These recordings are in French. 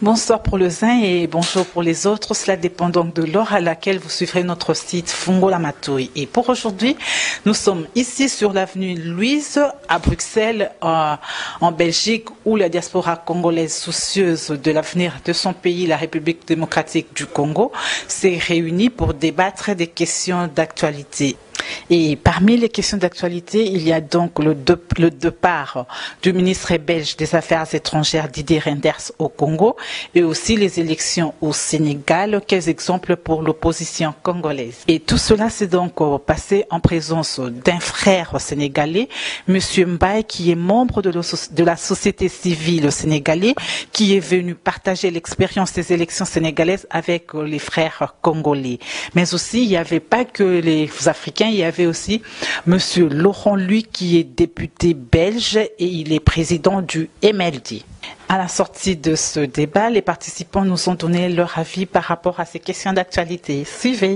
Bonsoir pour les uns et bonjour pour les autres. Cela dépend donc de l'heure à laquelle vous suivrez notre site Fongola Matouille. Et pour aujourd'hui, nous sommes ici sur l'avenue Louise à Bruxelles, en Belgique, où la diaspora congolaise soucieuse de l'avenir de son pays, la République démocratique du Congo, s'est réunie pour débattre des questions d'actualité. Et parmi les questions d'actualité, il y a donc le départ du ministre belge des Affaires étrangères Didier Reynders au Congo et aussi les élections au Sénégal. Quels exemples pour l'opposition congolaise? Et tout cela s'est donc passé en présence d'un frère sénégalais, Monsieur Mbaye, qui est membre de la société civile sénégalaise, qui est venu partager l'expérience des élections sénégalaises avec les frères congolais. Mais aussi, il n'y avait pas que les Africains, il y avait aussi Monsieur Laurent Lui, qui est député belge et il est président du MLD. À la sortie de ce débat, les participants nous ont donné leur avis par rapport à ces questions d'actualité. Suivez.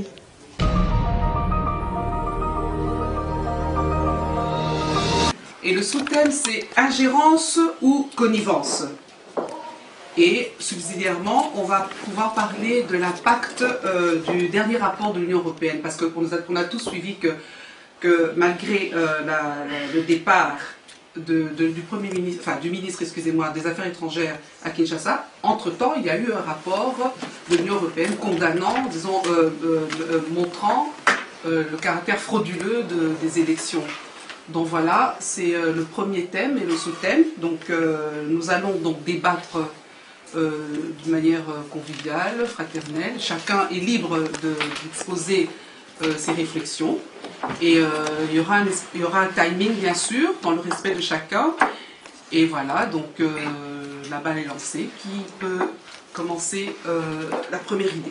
Et le sous-thème, c'est ingérence ou connivence. Et subsidiairement, on va pouvoir parler de l'impact du dernier rapport de l'Union européenne, parce qu'on a tous suivi que malgré le départ du ministre des Affaires étrangères à Kinshasa, entre-temps, il y a eu un rapport de l'Union européenne condamnant, disons, montrant le caractère frauduleux des élections. Donc voilà, c'est le premier thème et le sous-thème. Donc nous allons donc débattre d'une manière conviviale, fraternelle. Chacun est libre d'exposer ses réflexions. Et il y aura un timing, bien sûr, dans le respect de chacun. Et voilà, donc la balle est lancée. Qui peut commencer la première idée?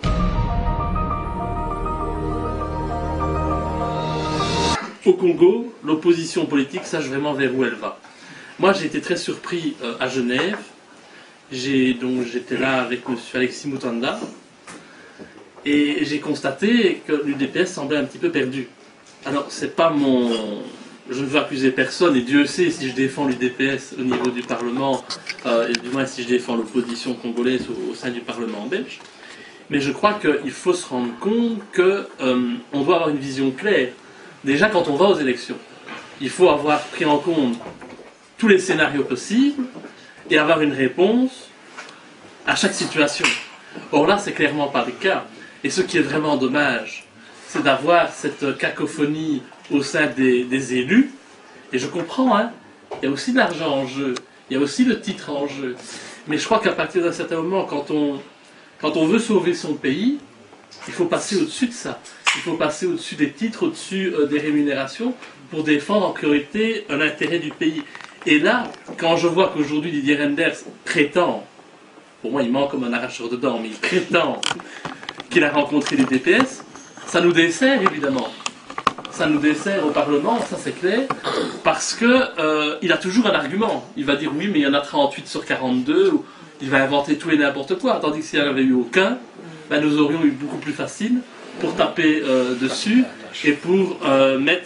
Au Congo, l'opposition politique sache vraiment vers où elle va. Moi, j'ai été très surpris à Genève. J'étais là avec M. Alexis Moutanda et j'ai constaté que l'UDPS semblait un petit peu perdu. Alors, c'est pas je ne veux accuser personne, et Dieu sait si je défends l'UDPS au niveau du Parlement, et du moins si je défends l'opposition congolaise au sein du Parlement belge. Mais je crois qu'il faut se rendre compte qu'on doit avoir une vision claire. Déjà, quand on va aux élections, il faut avoir pris en compte tous les scénarios possibles et avoir une réponse à chaque situation. Or là, c'est clairement pas le cas. Et ce qui est vraiment dommage, c'est d'avoir cette cacophonie au sein des élus. Et je comprends, hein, il y a aussi de l'argent en jeu, il y a aussi le titre en jeu. Mais je crois qu'à partir d'un certain moment, quand on veut sauver son pays, il faut passer au-dessus de ça. Il faut passer au-dessus des titres, au-dessus des rémunérations, pour défendre en priorité l'intérêt du pays. Et là, quand je vois qu'aujourd'hui Didier Reynders prétend, pour moi il manque comme un arracheur de dents, mais il prétend qu'il a rencontré les DPS, ça nous dessert évidemment. Ça nous dessert au Parlement, ça c'est clair, parce qu'il a toujours un argument. Il va dire oui, mais il y en a 38 sur 42, ou il va inventer tout et n'importe quoi, tandis que s'il n'y en avait eu aucun, ben, nous aurions eu beaucoup plus facile pour taper dessus et pour mettre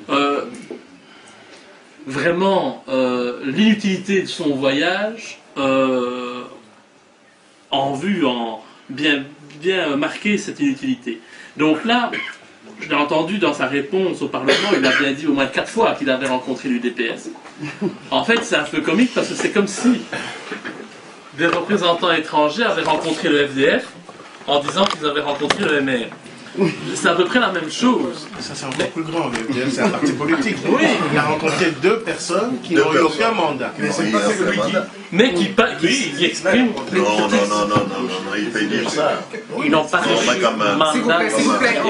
vraiment l'inutilité de son voyage en vue, bien marquer cette inutilité. Donc là, je l'ai entendu dans sa réponse au Parlement, il a bien dit au moins 4 fois qu'il avait rencontré l'UDPS. En fait, c'est un peu comique parce que c'est comme si des représentants étrangers avaient rencontré le FDF en disant qu'ils avaient rencontré le MR. C'est à peu près la même chose. Ça c'est encore plus grand, c'est un parti politique. Oui. Il a rencontré 2 personnes qui n'ont eu aucun mandat. Mais qui expriment. Non, il peut dire ça. Ils n'ont pas reçu mandat. S'il vous plaît,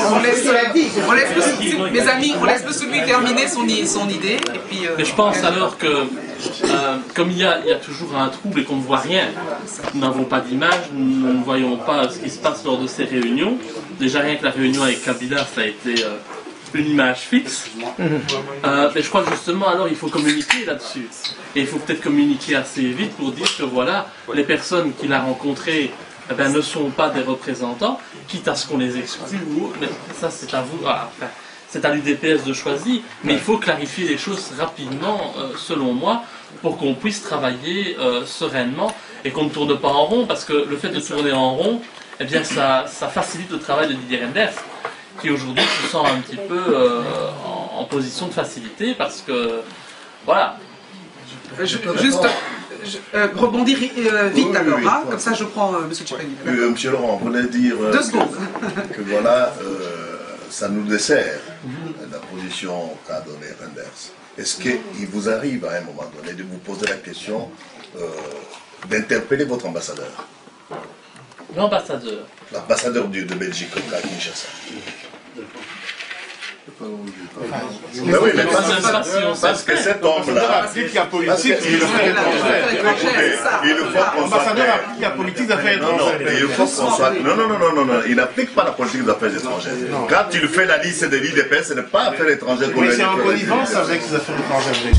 mes amis, on laisse celui terminer son idée. Et puis, mais je pense alors que, comme il y a toujours un trouble et qu'on ne voit rien, nous n'avons pas d'image, nous ne voyons pas ce qui se passe lors de ces réunions. Déjà rien que la réunion avec Kabila, ça a été une image fixe. Mais je crois que justement, alors il faut communiquer là-dessus. Et il faut peut-être communiquer assez vite pour dire que voilà, les personnes qu'il a rencontrées ne sont pas des représentants, quitte à ce qu'on les exclue ou autre. Mais ça, c'est à vous. C'est à l'UDPS de choisir, mais il faut clarifier les choses rapidement, selon moi, pour qu'on puisse travailler sereinement et qu'on ne tourne pas en rond, parce que le fait de tourner en rond, eh bien ça facilite le travail de Didier Reynders, qui aujourd'hui se sent un petit peu en position de facilité, parce que, voilà. Juste rebondir vite alors, hein, comme ça je prends M. Tchipani. Monsieur Laurent, vous venez de dire 2 secondes. que voilà, ça nous dessert la position qu'a donnée Reynders. Est-ce qu'il vous arrive à un moment donné de vous poser la question d'interpeller votre ambassadeur? L'ambassadeur. L'ambassadeur de Belgique à Kinshasa. Mais oui, mais parce que cet homme-là, Applique la politique, il le fait L'ambassadeur applique la politique d'affaires étrangères. il faut qu'on soit... Non, il n'applique pas la politique des affaires étrangères. Quand il fait la liste des l'IDPS, ce n'est pas affaires étrangères qu'on Mais c'est en connivence avec les affaires étrangères.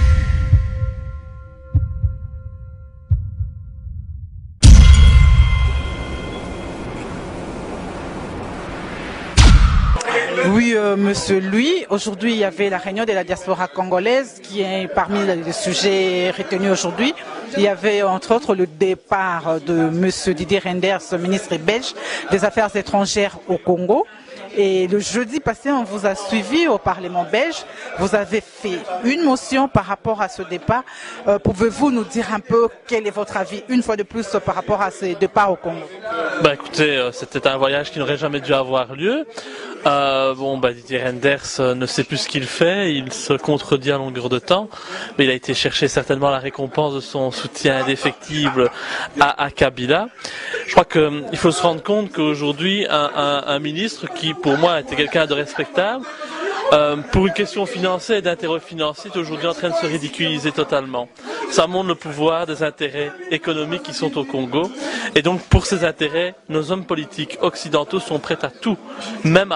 Oui, monsieur Louis, aujourd'hui il y avait la réunion de la diaspora congolaise qui est parmi les sujets retenus aujourd'hui. Il y avait entre autres le départ de monsieur Didier Reynders, ministre belge des Affaires étrangères au Congo. Et le jeudi passé, on vous a suivi au Parlement belge. Vous avez fait une motion par rapport à ce départ. Pouvez-vous nous dire un peu quel est votre avis, une fois de plus, par rapport à ce départ au Congo? Écoutez, c'était un voyage qui n'aurait jamais dû avoir lieu. Didier Reynders ne sait plus ce qu'il fait, il se contredit à longueur de temps, mais il a été chercher certainement la récompense de son soutien indéfectible à Kabila. Je crois qu'il faut se rendre compte qu'aujourd'hui, un ministre qui, pour moi, était quelqu'un de respectable, pour une question financière et d'intérêt financier, est aujourd'hui en train de se ridiculiser totalement. Ça montre le pouvoir des intérêts économiques qui sont au Congo. Et donc, pour ces intérêts, nos hommes politiques occidentaux sont prêts à tout, même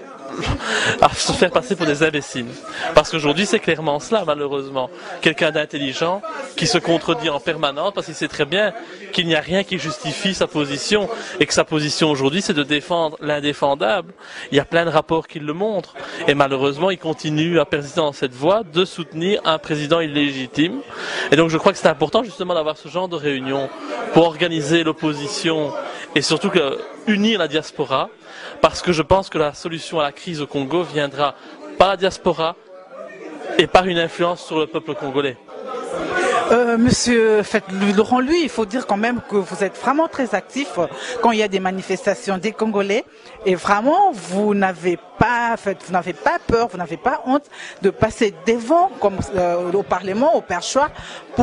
à se faire passer pour des imbéciles. Parce qu'aujourd'hui, c'est clairement cela, malheureusement. Quelqu'un d'intelligent qui se contredit en permanence parce qu'il sait très bien qu'il n'y a rien qui justifie sa position et que sa position aujourd'hui, c'est de défendre l'indéfendable. Il y a plein de rapports qui le montrent. Et malheureusement, il continue à persister dans cette voie de soutenir un président illégitime. Et donc, je crois que c'est important justement d'avoir ce genre de réunion pour organiser l'opposition et surtout unir la diaspora. Parce que je pense que la solution à la crise au Congo viendra par la diaspora et par une influence sur le peuple congolais. Monsieur Laurent, lui, il faut dire quand même que vous êtes vraiment très actif quand il y a des manifestations des Congolais et vraiment vous n'avez pas peur, vous n'avez pas honte de passer devant comme au Parlement, au perchoir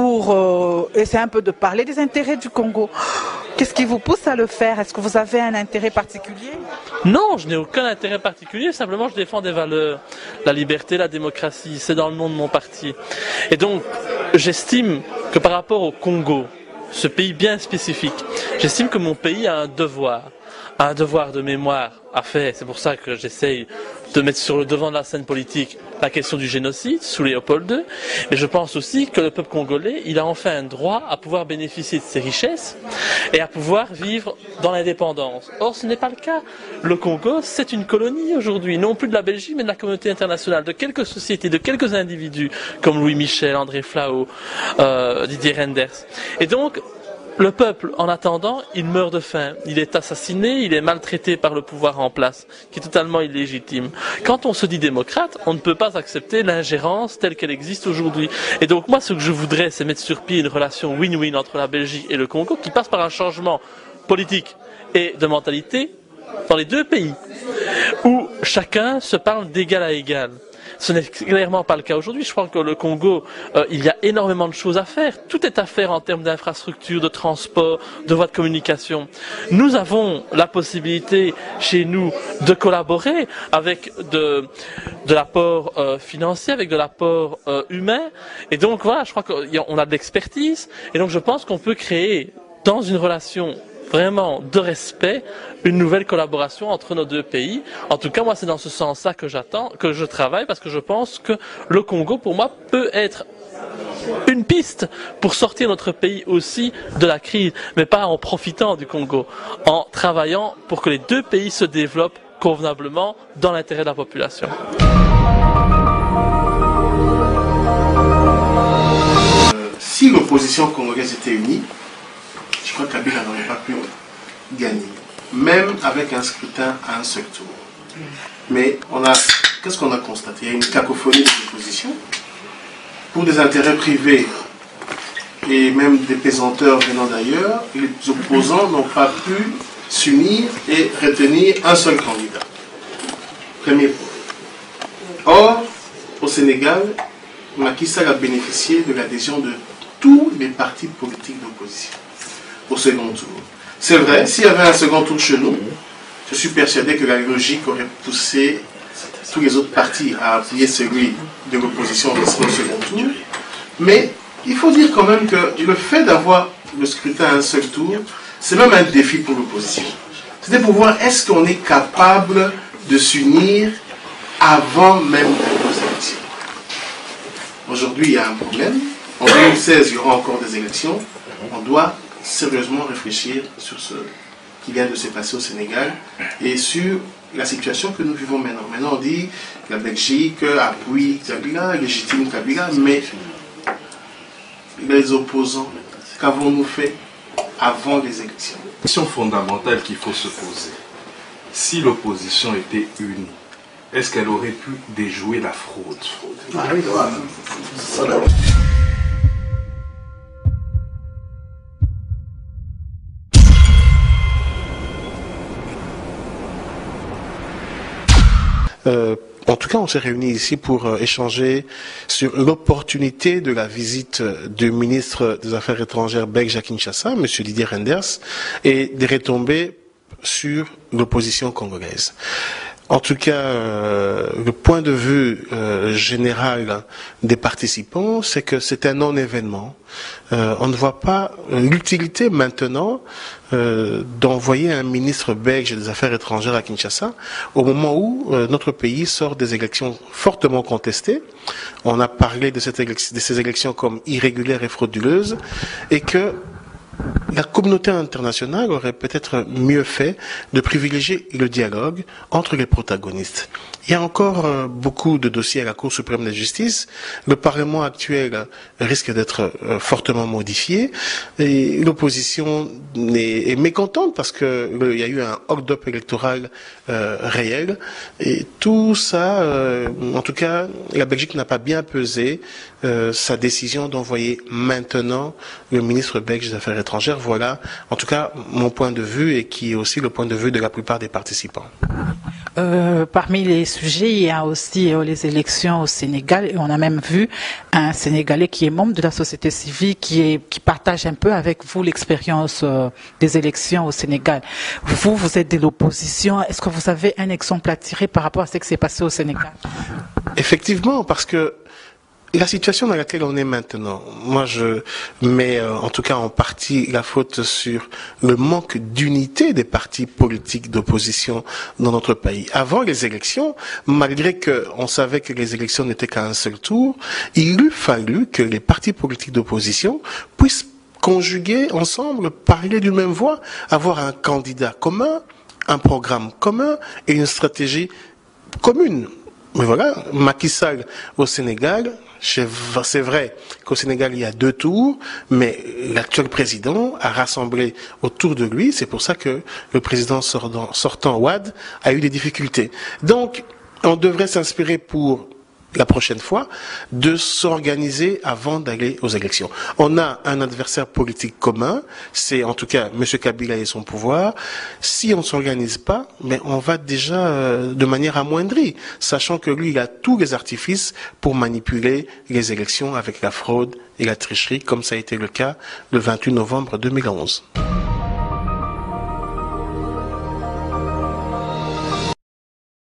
pour essayer un peu de parler des intérêts du Congo. Qu'est-ce qui vous pousse à le faire? Est-ce que vous avez un intérêt particulier? Non, je n'ai aucun intérêt particulier, simplement je défends des valeurs, la liberté, la démocratie, c'est dans le nom de mon parti. Et donc, j'estime que par rapport au Congo, ce pays bien spécifique, j'estime que mon pays a un devoir de mémoire à faire. C'est pour ça que j'essaye de mettre sur le devant de la scène politique la question du génocide sous Léopold II. Mais je pense aussi que le peuple congolais, il a enfin un droit à pouvoir bénéficier de ses richesses et à pouvoir vivre dans l'indépendance. Or, ce n'est pas le cas. Le Congo, c'est une colonie aujourd'hui, non plus de la Belgique, mais de la communauté internationale, de quelques sociétés, de quelques individus, comme Louis Michel, André Flao, Didier Reynders. Et donc, le peuple, en attendant, il meurt de faim. Il est assassiné, il est maltraité par le pouvoir en place, qui est totalement illégitime. Quand on se dit démocrate, on ne peut pas accepter l'ingérence telle qu'elle existe aujourd'hui. Et donc moi, ce que je voudrais, c'est mettre sur pied une relation win-win entre la Belgique et le Congo, qui passe par un changement politique et de mentalité dans les deux pays, où chacun se parle d'égal à égal. Ce n'est clairement pas le cas aujourd'hui. Je crois que le Congo, il y a énormément de choses à faire. Tout est à faire en termes d'infrastructures, de transport, de voies de communication. Nous avons la possibilité chez nous de collaborer avec de l'apport financier, avec de l'apport humain. Et donc voilà, je crois qu'on a de l'expertise. Et donc je pense qu'on peut créer dans une relation vraiment de respect, une nouvelle collaboration entre nos deux pays. En tout cas, moi, c'est dans ce sens-là que je travaille, parce que je pense que le Congo, pour moi, peut être une piste pour sortir notre pays aussi de la crise, mais pas en profitant du Congo, en travaillant pour que les deux pays se développent convenablement dans l'intérêt de la population. Si l'opposition congolaise était unie, crois que Kabila n'aurait pas pu gagner, même avec un scrutin à un seul tour. Mais qu'est-ce qu'on a constaté? Il y a une cacophonie de l'opposition pour des intérêts privés et même des pesanteurs venant d'ailleurs. Les opposants n'ont pas pu s'unir et retenir un seul candidat. Premier point. Or, au Sénégal, Macky Sall a bénéficié de l'adhésion de tous les partis politiques d'opposition au second tour. C'est vrai, s'il y avait un second tour chez nous, je suis persuadé que la logique aurait poussé tous les autres partis à appuyer celui de l'opposition au second tour. Mais il faut dire quand même que le fait d'avoir le scrutin à un seul tour, c'est même un défi pour l'opposition. C'était pour voir est-ce qu'on est capable de s'unir avant même les élections. Aujourd'hui, il y a un problème. En 2016, il y aura encore des élections. On doit sérieusement réfléchir sur ce qui vient de se passer au Sénégal et sur la situation que nous vivons maintenant. Maintenant, on dit que la Belgique appuie Kabila, légitime Kabila, mais les opposants, qu'avons-nous fait avant les élections? La question fondamentale qu'il faut se poser, si l'opposition était unie, est-ce qu'elle aurait pu déjouer la fraude? Ah oui, voilà. En tout cas, on s'est réunis ici pour échanger sur l'opportunité de la visite du ministre des Affaires étrangères belge à Kinshasa, M. Didier Reynders, et des retombées sur l'opposition congolaise. En tout cas, le point de vue général des participants, c'est que c'est un non-événement. On ne voit pas l'utilité maintenant d'envoyer un ministre belge des Affaires étrangères à Kinshasa au moment où notre pays sort des élections fortement contestées. On a parlé de ces élections comme irrégulières et frauduleuses et que la communauté internationale aurait peut-être mieux fait de privilégier le dialogue entre les protagonistes. Il y a encore beaucoup de dossiers à la Cour suprême de justice. Le Parlement actuel risque d'être fortement modifié et l'opposition est mécontente parce qu'il y a eu un hold-up électoral réel. Et tout ça, en tout cas, la Belgique n'a pas bien pesé sa décision d'envoyer maintenant le ministre belge des Affaires étrangères. Voilà, en tout cas, mon point de vue et qui est aussi le point de vue de la plupart des participants. Parmi les sujets, il y a aussi les élections au Sénégal et on a même vu un Sénégalais qui est membre de la société civile qui partage un peu avec vous l'expérience des élections au Sénégal. Vous êtes de l'opposition. Est-ce que vous avez un exemple à tirer par rapport à ce qui s'est passé au Sénégal? Effectivement, parce que la situation dans laquelle on est maintenant, moi je mets en tout cas en partie la faute sur le manque d'unité des partis politiques d'opposition dans notre pays. Avant les élections, malgré qu'on savait que les élections n'étaient qu'à un seul tour, il eût fallu que les partis politiques d'opposition puissent conjuguer ensemble, parler d'une même voix, avoir un candidat commun, un programme commun et une stratégie commune. Mais voilà, Macky Sall au Sénégal, c'est vrai qu'au Sénégal il y a 2 tours, mais l'actuel président a rassemblé autour de lui, c'est pour ça que le président sortant Wade a eu des difficultés. Donc, on devrait s'inspirer pour la prochaine fois, de s'organiser avant d'aller aux élections. On a un adversaire politique commun, c'est en tout cas M. Kabila et son pouvoir. Si on ne s'organise pas, mais on va déjà de manière amoindrie, sachant que lui, il a tous les artifices pour manipuler les élections avec la fraude et la tricherie, comme ça a été le cas le 28 novembre 2011.